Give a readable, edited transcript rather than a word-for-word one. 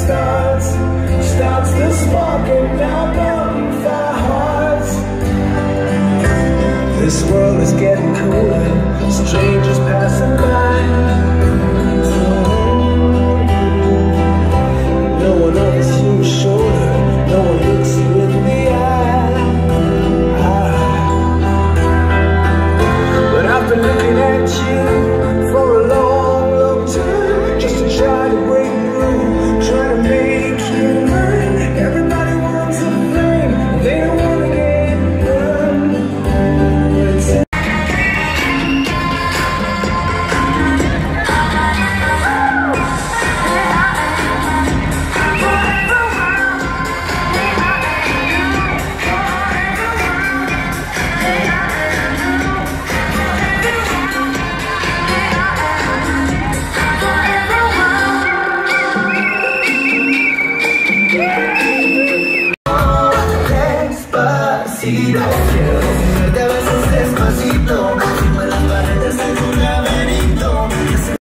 starts the spark in our bonfire hearts. This world is getting cooler, strangers passing by. No one on this huge shoulder, no one looks you in the eye. But I've been looking at you for a long, long time, just to try to break